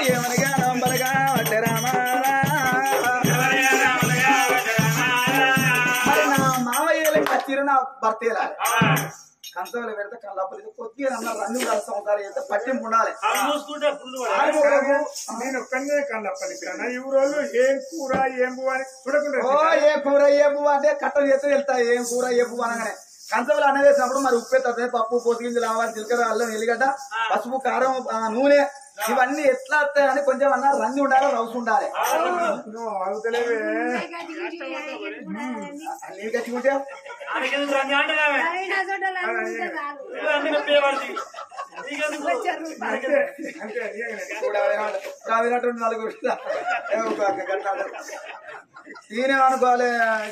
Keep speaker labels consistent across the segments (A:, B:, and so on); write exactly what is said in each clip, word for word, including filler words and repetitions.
A: ఏమనగా నంబరగా అంటే రామా మరి నా మావయ్యలకు వచ్చిరు నా భర్త కంచంలో పెడితే కళ్ళప్పుడు కొద్దిగా అన్నారు అన్ని సంవత్సరాలు చేస్తే పట్టింపు ఉండాలి.
B: నేను ఒక్కనే కళ్ళప్పని ఈ రోజు ఏం కూర ఏం పువ్వు అని చూడకుండా
A: ఏ కూర ఏ పువ్వు అంటే కట్టలు చేస్తే వెళ్తాయి. ఏం కూర ఏ పువ్వు అనగానే కంచంలో అన్న వేసినప్పుడు మరి ఉప్పు ఎత్తాయి, పప్పు పోతిగింజలు ఆవాలి, జీలకర్ర, అల్లం, ఎల్లిగడ్డ, పసుపు, కారం, నూనె ఇవన్నీ ఎట్లా వస్తాయని కొంచెం అన్న రంది ఉండాలి, రౌసు ఉండాలి.
B: అవుతలేవే
A: నీళ్ళు కట్టుకుంటే నలుగురు ఈయనే అనుకోవాలి.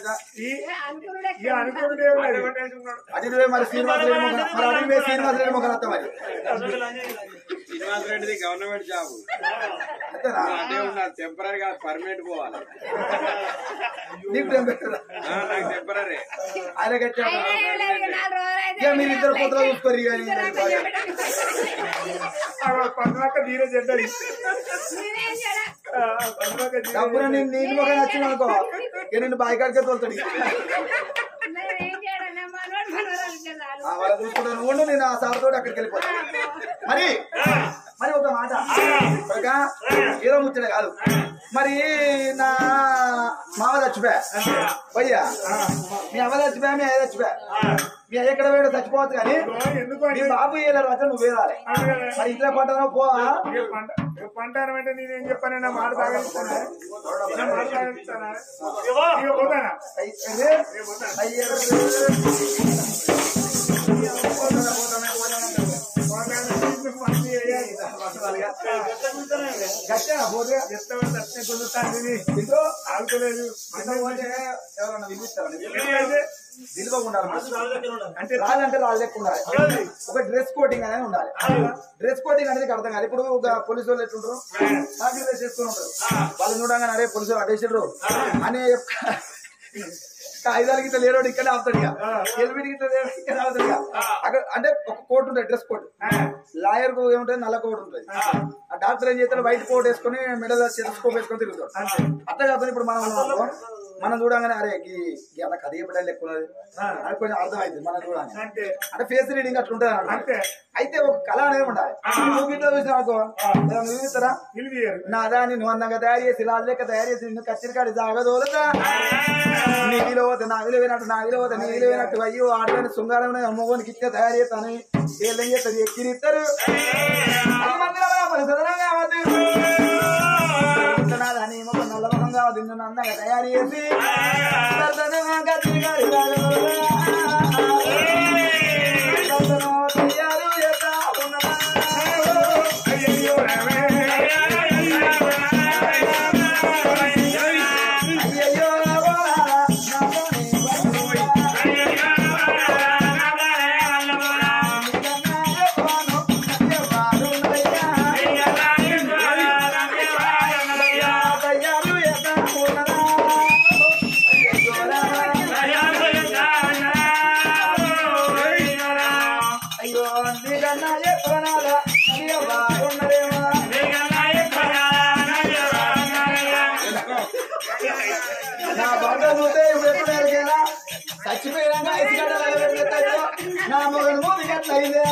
A: అడిగి మరి శ్రీనివాస రెడ్డి మరి అడిగి శ్రీనివాస రెడ్డి ముఖం వస్తా మరి
C: శ్రీనివాస రెడ్డిది గవర్నమెంట్ జాబ్ అదే ఉన్నది, టెంపరీ కాదు పర్మనెంట్ పోవాలి.
A: నీకు టెంపరీ
C: నాకు టెంపరీ
A: ఆయన కట్టా మీరు ఇద్దరు కొత్తగా చూసుకోరు కానీ
B: పండుగ తీరే చెడ్డది
A: డబ్బున నేను నీళ్ళు ముఖం వచ్చిన అనుకో ఇక నిన్ను బాయికాడికే తోలుతాడు. వాళ్ళ చూసుకుంటాను ఉండు, నేను ఆ సార్ తోటి అక్కడికి వెళ్ళిపోతాను. మరి మరి ఒక మాట ఏదో ముచ్చట కాదు. మరి నా మామ చచ్చిపోయా పోయ్యా, మీ అమ్మ చచ్చిపోయా, మీ అయ్య చచ్చిపోయా, మీ అయ్య ఎక్కడ వేయడం చచ్చిపోవచ్చు కానీ మీ బాబు వేయలేరు అంటే నువ్వు వేయాలి. మరి ఇంట్లో పంటనో పోవా
B: పంటాను అంటే నేనేం చెప్పానన్నా మాట తాగలుగుతానా మాట తాగలుగుతానా పోతానా ఆడుకోలేదు
A: ఎవరన్నా వినిపిస్తారా? విలువ ఉండాలి అంటే రాళ్ళంటే రాళ్ళు లెక్క ఉండాలి. ఒక డ్రెస్ కోటింగ్ అనేది ఉండాలి. డ్రెస్ కోటింగ్ అనేది అర్థం కాదు. ఇప్పుడు పోలీసు వాళ్ళు ఎట్లుంటారు కాకి డ్రెస్ చేసుకుని ఉంటారు, వాళ్ళు చూడంగానే అరే పోలీసు వాళ్ళు అటేసారు అనే ఐదారు గిట్ల లేరోడు ఇక్కడ ఆపుతాడు, ఇక ఎల్బిడి గిట్ల ఇక్కడ ఆపుతాడు. ఇక అక్కడ అంటే ఒక కోట్ ఉంటుంది, డ్రెస్ కోట్. లాయర్ కు ఏముంటుంది, నల్ల కోట్ ఉంటుంది. ఆ డాక్టర్ ఏం చేస్తాడు, వైట్ కోట్ వేసుకుని మెడల్ స్కోప్ వేసుకొని తిరుగుతాడు. అట్లా కాదు ఇప్పుడు మనం మనం చూడంగానే అరే అలా కథ చెప్పడం లెక్క ఉన్నది అని కొంచెం అర్థం అవుతుంది మనం చూడాలి. అంటే ఫేస్ రీడింగ్ అట్లా ఉంటుంది అన్నమాట. అయితే ఒక కళ అనేది ఉండాలి. నువ్వు గిట్లా చూసినా అనుకో చూపిస్తారా, నాదా నిన్ను అందంగా తయారు చేసి రాజు లెక్క తయారు చేసి నిన్ను కచ్చిరికాడి జాగదోలదా నీ విలువత నా విలువైనట్టు నా విలువత నీ విలువైనట్టు అయ్యో ఆడని శృంగారం అమ్మగోనికి ఇచ్చే తయారు చేస్తాను ఏం చేస్తారు ఎక్కిరిస్తారు నీ ముఖం నల్ల ముఖం కావద్దు నిన్ను అందంగా తయారు చేసి చచ్చిపోయినాక నా మొగలు మూడు గంటలు అయిందే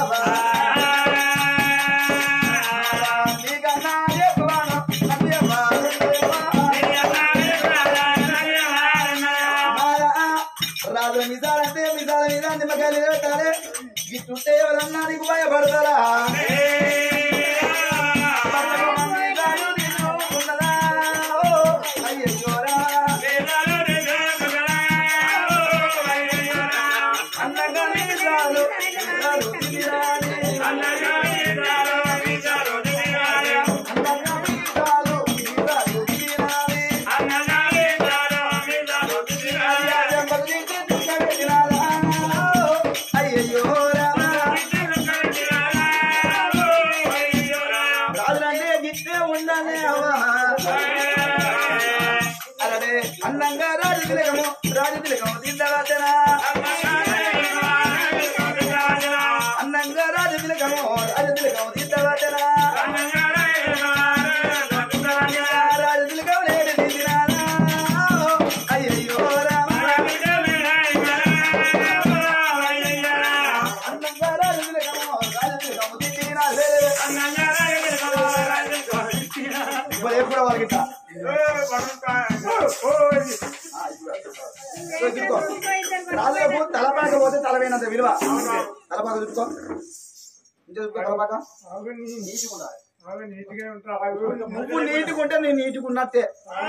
A: నీకన్నా ఎక్కువను రాజు మిసాలంటే మిసాల మీద నిమ్మకాయలు పెట్టాలి గిట్టుంటే ఎవరన్నా నీకు భయపడతారా అయ్యోరా అందంగా రాజు తిలకము రాజు తిలకము తిందరాజన అందంగా రాజు తిలకము రాజు తిలకము తిందరాజన వాళ్ళకి ఇట్లా రాజులకు తలపాక పోతే తలపోయినంత విలువ తలపాక చూసుకో ఇంకా చూసుకో తలపాక
B: నీట్గా ఉంటావు
A: నువ్వు నీటిగా ఉంటే నేను నీటిగా ఉన్నట్టే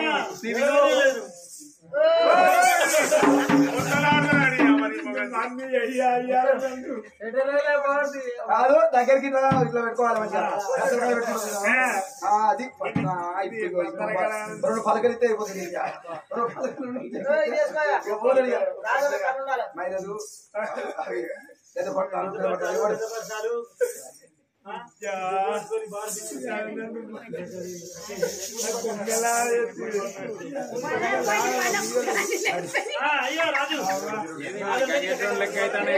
A: కాదు దగ్గరికి ఇట్లా పెట్టుకోవాలి మంచిగా అది రెండు పలకలు ఇస్తే అయిపోతుంది మైలదు లేదా పట్టాలు
C: లెక్క అయితే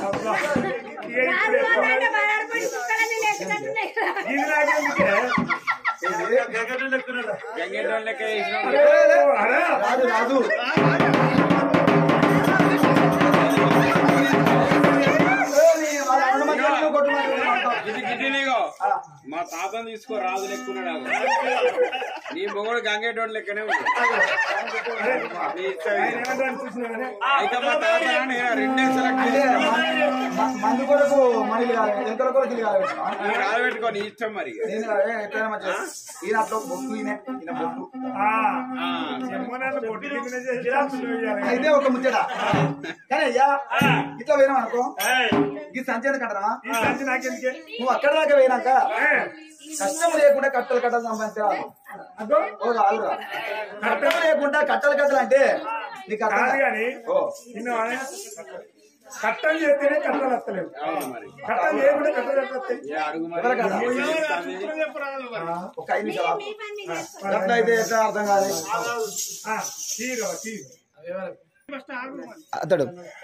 C: లెక్క
A: రాదు రాదు
C: మా తాతను తీసుకో రాజు లెక్కున్నాడు నీ మొగడు గంగేటోడు లెక్కనే ఉంది అయితే మా తాత రెండే సెలెక్ట్
A: మందు కొరకు మనకి ఎంత కొరకు
C: రాబెట్టుకో నీ ఇష్టం మరి
A: ఎట్లయినా మంచిగా ఈయన అట్లా బొట్టు ఈయన ఈయన బొట్టు అయితే ఒక ముచ్చట కానీ అయ్యా ఇట్లా పోయినాం అనుకో ఈ సంచి కంటారా నువ్వు అక్కడ దాకా పోయినాక కష్టం లేకుండా కట్టలు కట్టలు సంపాదించాలి ఓ కాదురా కట్టం లేకుండా కట్టలు కట్టలు అంటే నీకు అర్థం
B: కానీ కట్టలు చేస్తేనే కట్టలు వస్తలేవు కట్టలు లేకుండా కట్టలు
A: ఒక ఐదు నిమిషాలు ఎట్లా అయితే ఎట్లా అర్థం కాదు అతడు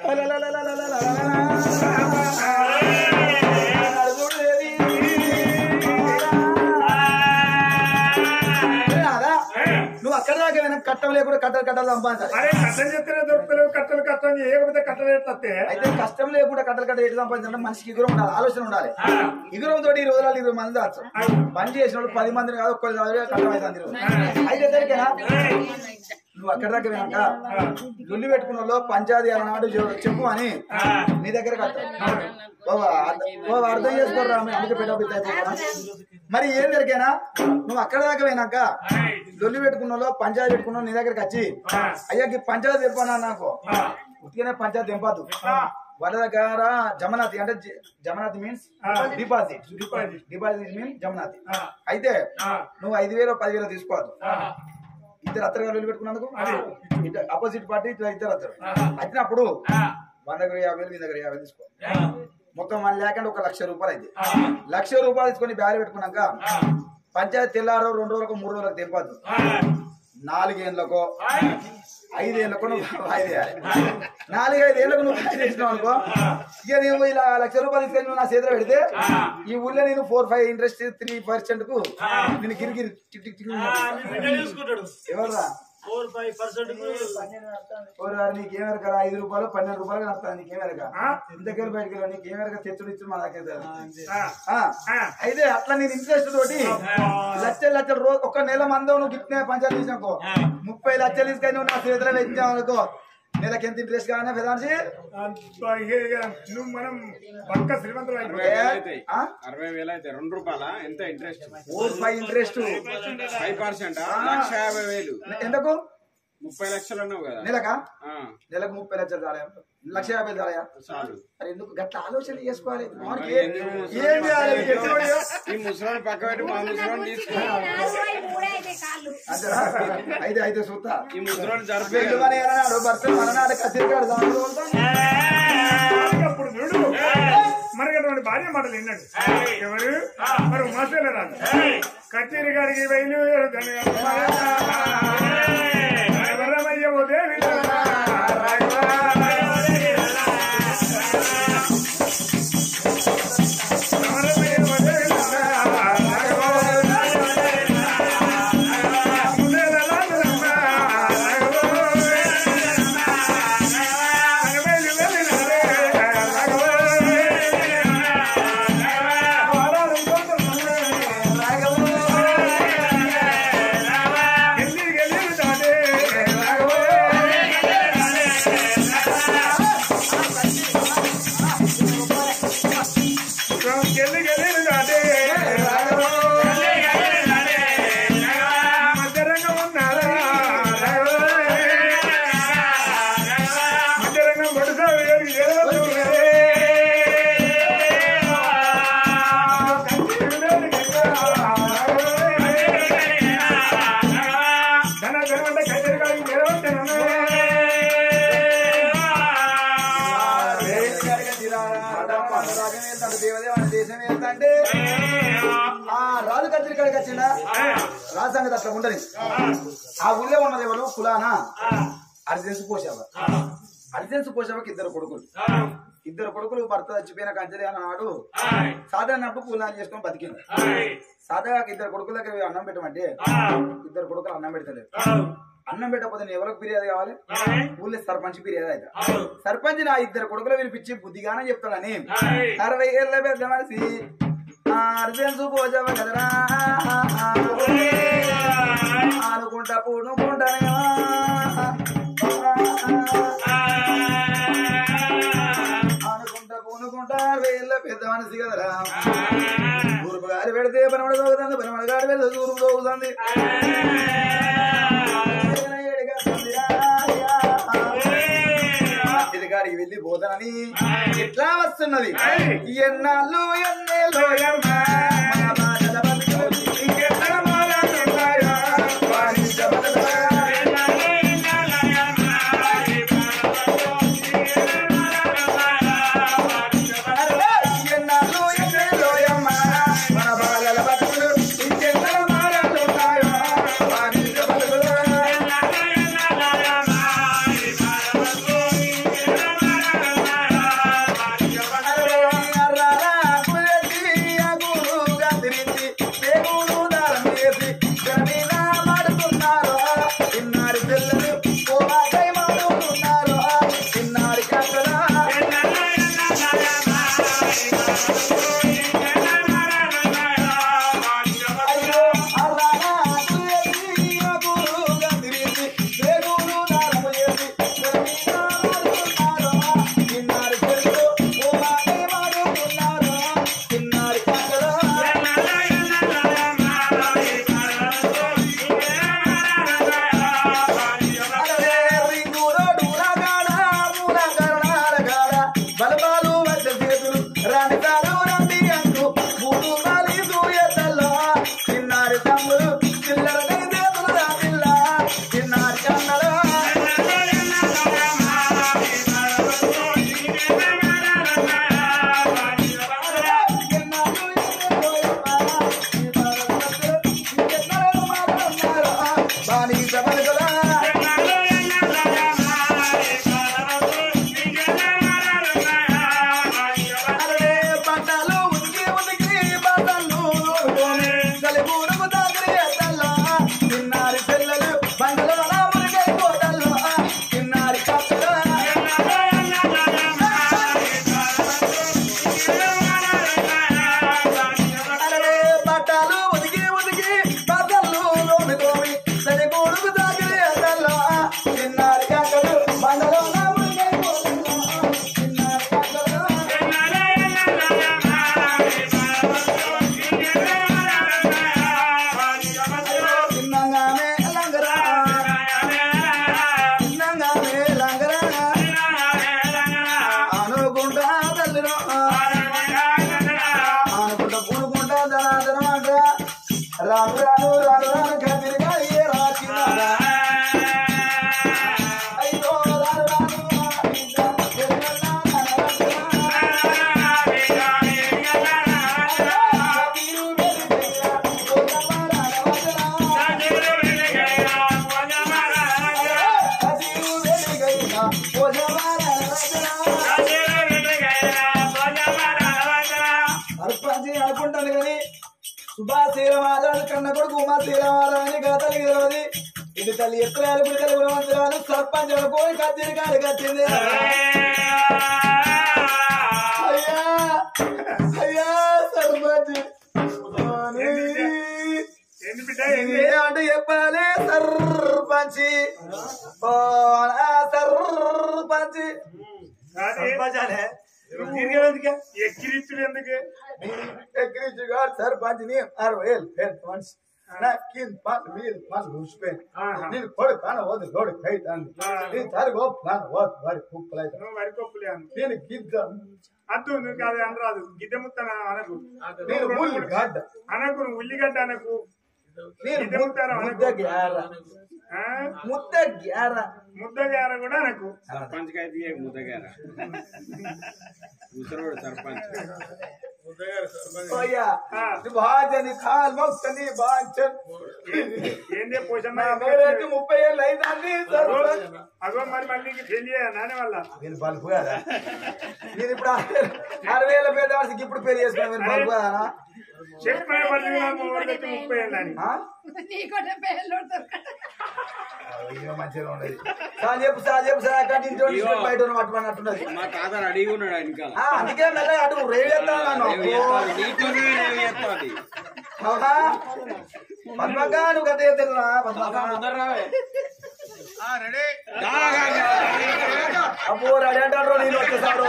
A: నువ్వు అక్కడ దాకా ఏమైనా కట్టం లేకుండా కట్టలు కట్టలు సంపాదించాలి
B: అరే కట్టలు చెప్తేనే దొరుకుతలేవు కట్టలు కట్టలు చేయకపోతే కట్టలు ఎట్టే
A: అయితే కష్టం లేకుండా కట్టలు కట్ట ఎటు సంపాదించాలంటే మనిషికి ఇగురం ఉండాలి ఆలోచన ఉండాలి ఇగురం తోటి ఈ రోజులు ఇరవై మంది దాచు పని చేసిన వాళ్ళు పది మందిని కాదు ఒక్కరు కట్టం అవుతుంది అయితే సరికేనా నువ్వు అక్కడ దాకా వినాక లుల్లి పెట్టుకున్న వాళ్ళు పంచాయతీ అన్నాడు చెప్పు అని నీ దగ్గర కట్టావు అర్థం చేసుకోరా అందుకే పెట్ట మరి ఏం జరిగేనా నువ్వు అక్కడ దాకా పోయినాక లొల్లి పెట్టుకున్న వాళ్ళు పంచాయతీ పెట్టుకున్న నీ దగ్గరకు వచ్చి అయ్యా పంచాయతీ తెంపనా నాకు ఉట్టిగానే పంచాయతీ తెంపదు వాళ్ళ దగ్గర జమనాతి అంటే జమనాతి మీన్స్ డిపాజిట్ డిపాజిట్ మీన్స్ జమనాతి అయితే నువ్వు ఐదు వేలు పదివేలు తీసుకోవద్దు ఇద్దరు అత్తరు గారు పెట్టుకున్నందుకు అపోజిట్ పార్టీ ఇద్దరు అత్తరు వచ్చినప్పుడు మన దగ్గర యాభై వేలు మీ దగ్గర యాభై తీసుకో మొత్తం మన లేకుండా ఒక లక్ష రూపాయలు అయితే లక్ష రూపాయలు తీసుకొని బ్యాగ్ పెట్టుకున్నాక పంచాయతీ తెల్లారో రెండు రోజులకు మూడు రోజులకు తెంపద్దు నాలుగేళ్లకో ఐదేళ్లకు నువ్వు వాయిదా వేయాలి నాలుగైదేళ్లకు నువ్వు వాయిదా వేసినావు అనుకో ఇక నువ్వు ఇలా లక్ష రూపాయలు తీసుకొని నువ్వు నా చేతిలో పెడితే ఈ ఊళ్ళో నేను four five interest three percent కు నేను గిరిగిరి టిక్ టిక్ ఎవర్రా నీకేమెరక ఐదు రూపాయలు పన్నెండు రూపాయలు నడుస్తాను నీకేమెరక ఇంతకెళ్ళి బయటకు వెళ్ళా నీకేమెరక తెచ్చుడు ఇచ్చి మా దగ్గర అయితే అట్లా నేను ఇంట్రెస్ట్ తోటి లక్షలు లక్షలు రోజు ఒక్క నెల మందో నువ్వు గిట్నే పంచాయతీ తీసినాకో ముప్పై లక్షలు తీసుకొని నువ్వు నా చేతిలో పెట్టావు అనుకో నెలకి ఎంత ఇంట్రెస్ట్ కావాలా పెదాన్సి
B: నువ్వు మనం పక్క శ్రీమంతులు
C: అరవై వేలు అయితే రెండు రూపాయల ఎంత interest
A: four five interest
C: five percent lakh యాభై వేలు
A: ఎందుకు
C: ముప్పై లక్షలు అన్నావు కదా
A: నెలకా నెలకు ముప్పై లక్షలు చాలయా లక్ష యాభై చాలయా
C: చాలు
A: మరి ఎందుకు గట్ల ఆలోచన చేసుకోవాలి
C: ఈ ముసలాన్ని పక్క పెట్టి మా ముసలాన్ని తీసుకో
A: అయితే అయితే చూస్తా
C: ఈ ముసలాన్ని జరిపే
A: భర్త మననాడు కత్తిరికాడు
B: అప్పుడు చూడు మనకి అటువంటి భార్య మాటలు విన్నాడు ఎవరు మరి ఉమాసేల రాదు కచేరి గారికి వైలు ఎవరమయ్య ఉదయం
A: వచ్చిందా రాజంగతి అట్లా ఉండని ఆ ఊళ్ళో ఉన్నది ఎవరు కులానా అర్జెన్స్ పోసావ అర్జెన్స్ పోసావకి ఇద్దరు కొడుకులు ఇద్దరు కొడుకులు భర్త చచ్చిపోయిన కంచెలి అన్నాడు సాధారణప్పుడు కూలాన్ని చేసుకొని బతికింది సాధాగా ఇద్దరు కొడుకుల దగ్గర అన్నం పెట్టమంటే ఇద్దరు కొడుకులు అన్నం పెడతలేదు అన్నం పెట్టకపోతే నేను ఎవరికి ఫిర్యాదు కావాలి ఊళ్ళో సర్పంచ్ ఫిర్యాదు అయితే సర్పంచ్ నా ఇద్దరు కొడుకులు వినిపించి బుద్ధిగానే చెప్తానని అరవై ఏళ్ళ పెద్ద మనిషి అర్జెన్స్ పోసావ కదరా అనుకుంటా పూనుకుంటానే అనుకుంటా పూనుకుంటా వేళ్ళ పెద్ద మనిషి కదరా తూర్పు గాలి పెడితే పనమడ తోగుతుంది పనమడ గాడి పెడితే తూర్పు తోగుతుంది గాడికి వెళ్ళి పోతానని ఎట్లా వస్తున్నది ఎన్నాళ్ళు ఎన్నేలో రాను రాను రాను రాను కదిరిగా ఏ రాసినారా అయ్యో రాను రాను అనుకుంటాను కానీ సుభాశీలమాదాలు కన్న కొడుకు ఉమాశీలమాదాన్ని గాతలు గెలవది ఇది తల్లి ఎత్తురాలు పిల్లలు గుణవంతురాలు సర్పంచ్ అనుకోని కత్తిరి కాడి కట్టింది అయ్యా అయ్యా సర్పంచ్ అంటే చెప్పాలి సర్పంచ్ సర్పంచ్
B: ఎక్కిరిచ్చుడు ఎందుకు
A: ఎక్కిరిచ్చుగా సర్పంచ్ ని అరవై ఏళ్ళు మనిషి నేను కొడుకు కాన వద్దు కొడుకు అవుతాను నేను తరుగు వారి కుప్పలు
B: వరి కొప్పులే
A: నేను గిద్ద
B: అద్దు నువ్వు కాదు అనరాదు గిద్దె ముత్తన అనకు
A: నేను ఉల్లిగడ్డ
B: అనకు నువ్వు ఉల్లిగడ్డ అనకు
A: నేను ముద్ద గ్యార ముద్ద గ్యార
B: ముద్ద గ్యార కూడా అనకు
C: సర్పంచ్ అయితే ముద్ద గ్యార ముసరోడు సర్పంచ్
A: భాజని కాల్ మొక్కని బాంచన్
B: ఏంది పోషమ్మ
A: మొగడెట్టి ముప్పై ఏళ్ళు అయితాంది
B: అగో మరి మళ్ళీ పెళ్లి నానే వల్ల
A: నేను బలుపు కదా నేను ఇప్పుడు అరవై వేల పేద వాడికి ఇప్పుడు పెళ్లి చేసుకున్నా మీరు బలుపు కదా
B: చెప్పే పది ముప్పై ఏళ్ళు అని
A: మంచిగా ఉండదు సార్ చెప్పు సార్ చెప్పు సార్ కట్టించండి బయట పట్టుకున్నట్టున్నది
C: మా తాత రెడీగా ఉన్నాడు ఇంకా
A: అందుకే మెల్లగా అటు రేవు చేస్తాను పద్మగా నువ్వు గత చేస్తున్నా అబ్బో రెడీ అంటారు నేను వచ్చేసాడు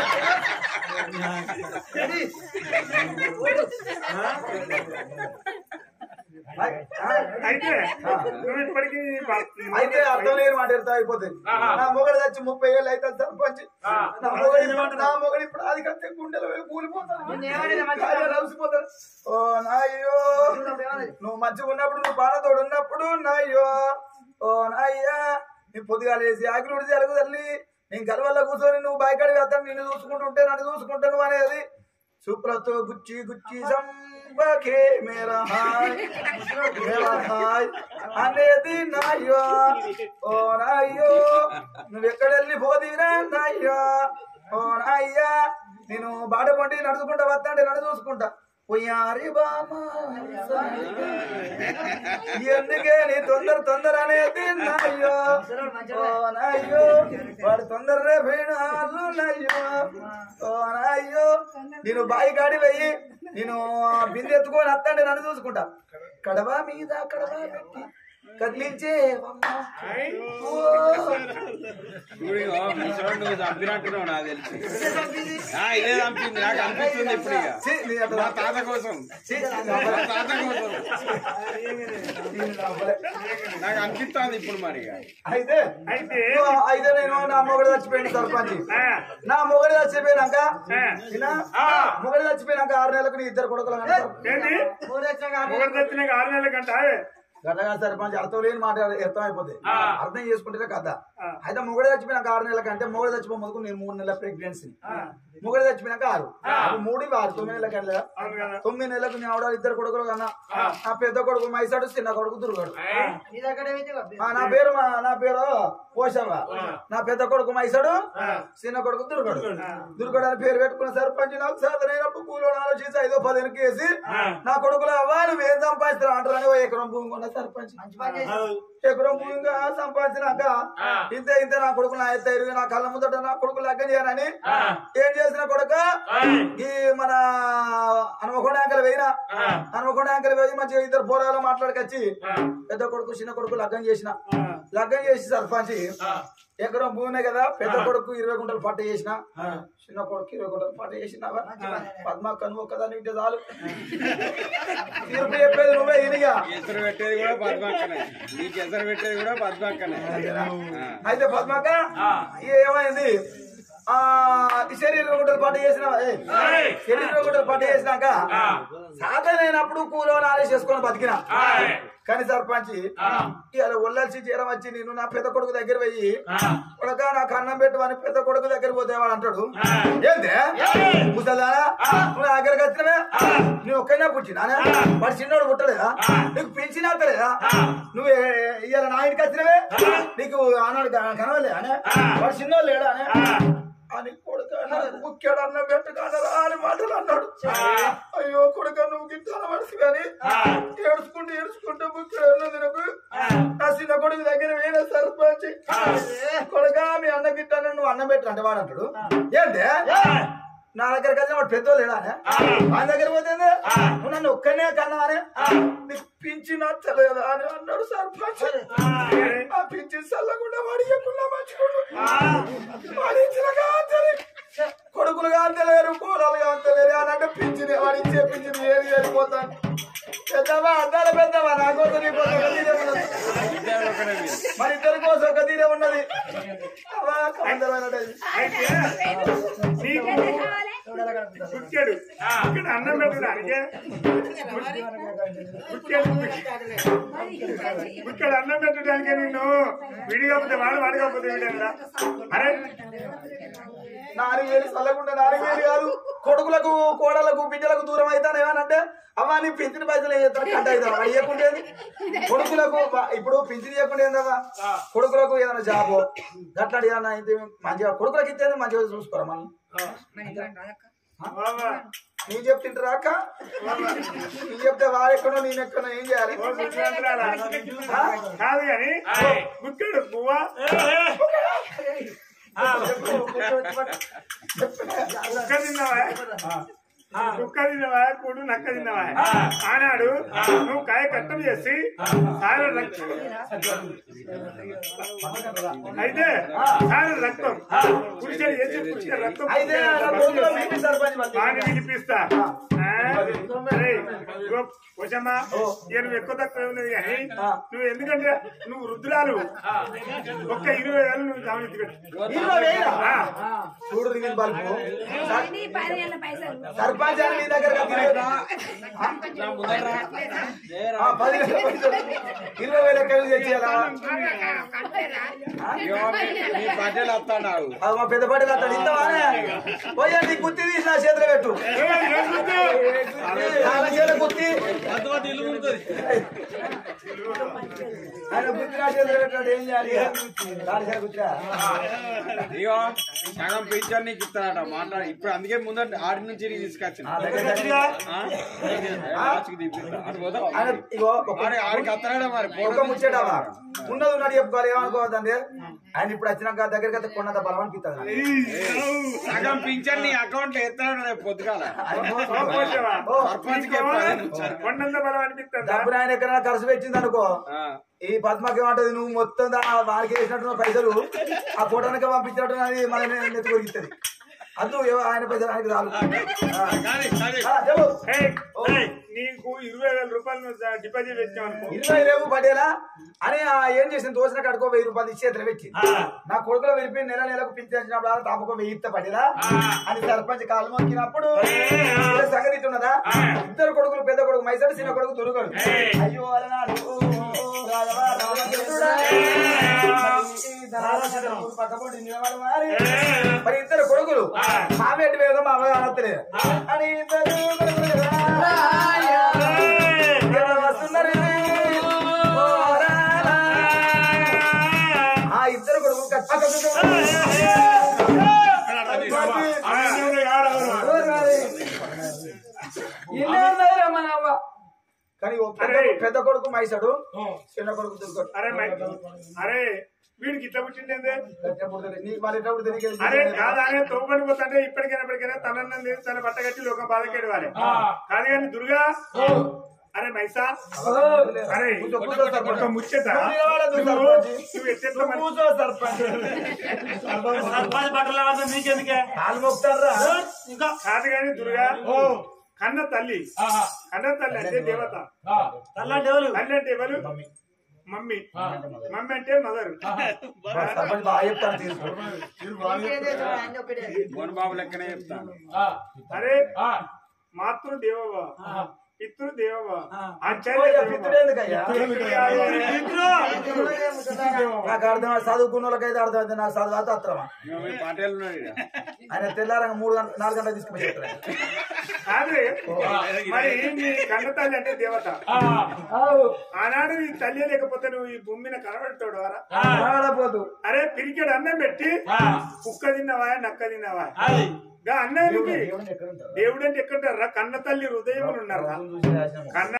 B: అయితే నువ్వు ఇప్పటికీ
A: అయితే అర్థం లేని మాట ఎడతా అయిపోతుంది నా మొగడు వచ్చి ముప్పై ఏళ్ళు అయితే సర్పంచ్ నా మొగడు నా మొగడు ఇప్పుడు అది కట్టే గుండెలు కూలిపోతాను రలిసిపోతాను ఓ నాయ్యో నువ్వు మంచిగా ఉన్నప్పుడు నువ్వు బాణతోడు ఉన్నప్పుడు నాయ్యో ఓ నాయ్యా నీ పొద్దుగా లేసి ఆకిలుడి జరుగు తల్లి నేను గర్వల్లో కూర్చొని నువ్వు బయకాడి వేస్తాను నిన్ను చూసుకుంటుంటే నన్ను చూసుకుంటాను అనేది సుప్రతో గుచ్చి గుచ్చి సంబకే మేరా హాయ్ మేరా హాయ్ అనేది నాయ్యో ఓ నాయ్యో నువ్వెక్కడెళ్ళి పోదీరా నాయ్యో ఓ నాయ్యా నేను బాట పండి నడుచుకుంటా వస్తాంటే నన్ను చూసుకుంటా పోయారి బామా ఎందుకే నీ తొందర తొందర అనేది నాయ్యో ఓ నాయ్యో వాడు తొందరనే పోయినాళ్ళు నాయ్యో ఓ నాయ్యో నేను బాయి గాడి వెయ్యి నేను బిందె ఎత్తుకొని వస్తాంటే నన్ను చూసుకుంటా కడవా మీద కడవా పెట్టి కదిలించే
C: నువ్వు చంపినట్టున్నావు నాకు తెలిసి ఇదే చంపింది నాకు అనిపిస్తుంది ఇప్పుడు ఇక నా తాత కోసం తాత కోసం నాకు అనిపిస్తుంది ఇప్పుడు మరి
A: అయితే అయితే అయితే నేను నా మొగడు చచ్చిపోయింది సర్పంచ్ నా మొగడు చచ్చిపోయినాక మొగడు చచ్చిపోయినాక ఆరు నెలలకు నీ ఇద్దరు కొడుకులు
B: చచ్చినాక ఆరు నెలలకంట
A: గట్టగా సర్పంచ్ అర్థం లేని మాట అర్థం అయిపోతుంది అర్థం చేసుకుంటే కథ అయితే మొగడు చచ్చిపోయినాక ఆరు నెలల కంటే మొగడు చచ్చిపో మొదకు నేను మూడు నెలల ప్రెగ్నెన్సీ మొగడు చచ్చిపోయినాక ఆరు మూడు ఆరు తొమ్మిది నెలల కంటే తొమ్మిది నెలలకు నేను ఆవిడ ఇద్దరు కొడుకులు కన్నా నా పెద్ద కొడుకు మైసాడు చిన్న కొడుకు దుర్గాడు నా పేరు నా పేరు పోషవ నా పెద్ద కొడుకు మైసాడు చిన్న కొడుకు దుర్గాడు దుర్గాడు అని పేరు పెట్టుకున్న సర్పంచ్ నాకు సాధనైనప్పుడు కూలోని ఆలోచించి ఐదో పదిహేనుకి వేసి నా కొడుకులు అవ్వ నువ్వు ఏం సంపాదిస్తావు అంటారని ఓ ఎకరం భూమి కొన్న సర్పంచ్ ఎకరం భూమిగా సంపాదించినాక ఇంత ఇంత నా కొడుకు నా ఎత్త ఎరుగు నా కళ్ళ ముందట నా కొడుకు లగ్గం చేయనని ఏం చేసిన కొడుక ఈ మన హనుమకొండ యాంకలు వేయినా హనుమకొండ యాంకలు వేయి మంచిగా ఇద్దరు పోరాలు మాట్లాడుకొచ్చి పెద్ద కొడుకు చిన్న కొడుకు లగ్గం చేసిన లగ్గం చేసి సర్పంచ్ ఎకరం భూమినే కదా పెద్ద కొడుకు ఇరవై గుంటలు పట్ట చేసిన చిన్న కొడుకు ఇరవై గుంటలు పట్ట చేసినావా పద్మ కనుమ కదా నీకు చాలు తీర్పు చెప్పేది నువ్వే ఇదిగా
C: ఎసరు పెట్టేది కూడా పద్మక్కనే నీకు ఎసరు పెట్టేది కూడా పద్మక్కనే
A: అయితే పద్మక్క ఏమైంది ఆ శరీరం గుంటలు పట్ట చేసినావా శరీరం గుంటలు పట్ట చేసినాక సాధనైనప్పుడు కూలోని ఆలోచించుకొని బతికినా కానీ సర్పంచ్ ఇలా ఒళ్ళల్సి జ్వరం వచ్చి నేను నా పెద్ద కొడుకు దగ్గర పోయి కొడక నాకు అన్నం పెట్టమని పెద్ద కొడుకు దగ్గర పోతే వాడు అంటాడు ఏందే ముసలానా నువ్వు నా దగ్గరకు వచ్చినవే నువ్వు ఒక్కనే పుట్టినానా వాడు చిన్నోడు పుట్టలేదా నీకు పెంచినా అత్తలేదా నువ్వు ఇవాళ నా ఇంటికి వచ్చినవే నీకు ఆనాడు కనవలే అనే వాడు చిన్నోడు లేడా అనే అని కొడుక ముఖ్యాడు అన్న పెట్టకన్నారా అని మాటలు అన్నాడు అయ్యో కొడుక నువ్వు గిట్టాల మనసు కానీ ఏడ్చుకుంటూ ఏడ్చుకుంటూ ముఖ్యాడు అన్న తినకు నా చిన్న కొడుకు దగ్గర వేరే సర్పంచ్ కొడుక మీ అన్న గిట్టాను నువ్వు అన్నం పెట్టు అంటే వాడు అంటాడు ఏంటే నా దగ్గరికి వచ్చిన వాడు పెద్దోళ్ళు లేడానే ఆయన దగ్గర పోతే నువ్వు నన్ను ఒక్కనే కన్నా అని నీకు పింఛి నచ్చలేదా అని అన్నాడు సర్పంచ్ ఆ పింఛి చల్లకుండా వాడియకుండా మంచుకుంటు వాడించినగా కొడుకులుగా అంతలేరు కూరలుగా అంతలేరు అని అంటే పింఛని వాడిచ్చే పింఛని ఏది వెళ్ళిపోతాను పెద్దవా అద్దాల పెద్దవా నా కోసం నీ కోసం ఒక తీరే ఉన్నది మరి ఇద్దరి కోసం ఒక తీరే ఉన్నది
B: అన్నం పెట్టడానికి ఇక్కడ అన్నం పెట్టడానికి నిన్ను విడిగాపోతే వాడు వాడిగాపోతే విడిగా అరే
A: నాలుగు వేలు చల్లకుండా నాలుగు వేలు కాదు కొడుకులకు కోడలకు బిడ్డలకు దూరం అవుతాను ఏమనంటే అవ్వ నీ పింఛన్ పైసలు ఏం చేస్తాను కట్ అవుతావు అయ్యకుండేది కొడుకులకు ఇప్పుడు పింఛన్ చేయకుండా ఏందవ్వా కొడుకులకు ఏదైనా జాబ్ అట్లా ఏదైనా అయితే మంచిగా కొడుకులకు ఇచ్చేది మంచిగా చూసుకోరా మనం నీ చెప్తుంటారా అక్క నీ చెప్తే వాడెక్కడో నేను ఎక్కడో ఏం చేయాలి
B: కాదు కానీ గుర్తుడు పువ్వా కుక్క తిన్నావా కుక్క తిన్నవా కూడు నక్క తిన్నవా ఆనాడు నువ్వు కాయ కట్టం చేసి సాయం రక్తం అయితే సాయం రక్తం పురుషుడు చేసి పురుషుడు రక్తం బాగా వినిపిస్తా వచ్చమ్మా నువ్వు ఎక్కువ తక్కువ ఉన్నది కానీ నువ్వు ఎందుకంటే నువ్వు వృద్ధురాలు ఒక్క ఇరవై వేలు నువ్వు గమనించి
A: చూడు సర్పంచ్ అని నీ దగ్గర ఇరవై వేల ఎక్కడి తెచ్చేయాలా మా పెద్ద పాటలు వస్తాడు ఇంతవానే పోయా నీ గుర్తి తీసి నా చేతిలో పెట్టు గుర్తి ఆయన గుర్తి నా చేతిలో పెట్టాడు ఏం చేయాలి గుర్తిరా
C: ఇగో సగం పింఛన్ నీకు ఇస్తాడట మాట్లాడి ఇప్పుడు అందుకే ముందర ఆడి నుంచి తీసుకొచ్చిన ఆడికి వస్తాడా మరి
A: ముచ్చేటావా ఉన్నది ఉన్నాడు చెప్పుకోవాలి ఏమనుకోవద్దండి ఆయన ఇప్పుడు వచ్చినాక దగ్గరికి అయితే కొన్నంత బలం అనిపిస్తుంది
C: సగం పింఛన్ నీ అకౌంట్ లో ఎత్తాడు రేపు పొద్దుగాల
A: డబ్బులు ఆయన ఎక్కడైనా ఖర్చు పెట్టింది అనుకో ఈ పద్మకి ఏమంటది నువ్వు మొత్తం వారికి వేసినట్టు పైసలు ఆ ఫోటోనికి పంపించినట్టు అది మన నెత్తి కొరిగిస్తుంది అదు ఆయన పైసలు ఆయనకి రాదు
B: నీకు ఇరవై వేల రూపాయలు డిపాజిట్ పెట్టావు
A: ఇరవై రేపు పడేలా అని ఏం చేసింది దోసిన కడుకో వెయ్యి రూపాయలు ఇచ్చేతలు పెట్టి నా కొడుకులో వెళ్ళిపోయి నెల నెలకు పింఛినప్పుడు తాపకో వెయ్యి ఇత్త పడేలా అని సర్పంచ్ కాలు మొక్కినప్పుడు సంగతి ఉన్నదా ఇద్దరు కొడుకులు పెద్ద కొడుకు మైసడు చిన్న కొడుకు దొరకడు అయ్యో అలనాడు పక్కపొట్టి నిలబడి మారి మరి ఇద్దరు కొడుకులు మామేటి వేదో మా అమ్మగా అనొత్తలేదు అని ఇద్దరు వస్తున్నారు ఆ ఇద్దరు కొడుకులు కానీ పెద్ద కొడుకు మైసాడు చిన్న కొడుకు దొరకడు
B: అరే అరే వీడికి ఇట్లా పుట్టిండే
A: అరే
B: కాదానే తోపడిపోతుంటే ఇప్పటికైనా ఇప్పటికైనా తనన్నం లేదు తన బట్ట కట్టి లోకం బాధకేడు వారే కాదు కానీ దుర్గా అరే మైసా అరే ఒక ముచ్చట నువ్వు ఎట్లా
A: నీకెందుకే కాలు మొక్కుతారా
B: ఇంకా కాదు కానీ దుర్గా కన్న తల్లి కన్న తల్లి అంటే దేవత తల్లి అంటే ఎవరు మమ్మీ మమ్మీ అంటే మదర్
C: బాబు లెక్కనే చెప్తాను
B: అరే మాతృ దేవవ పితృ దేవవ ఆచార్య
A: నాకు అర్థం చదువుకున్న వాళ్ళకైతే అర్థమైంది నాకు చదువు అత్రమా
C: పాటలు
A: ఆయన తెల్లారంగా మూడు గంటల నాలుగు గంటలకు తీసుకుని చెప్తారు
B: కాదు మరి నీ కన్న తల్లి అంటే దేవత ఆనాడు ఈ తల్లి లేకపోతే నువ్వు ఈ భూమి మీద కనబడతాడు
A: కనబడపోదు
B: అరే పిరికెడు అన్నం పెట్టి కుక్క తిన్నవా నక్క తిన్నవా అన్నయ్యకి దేవుడు అంటే ఎక్కడ కన్న తల్లి హృదయం ఉన్నారా కన్న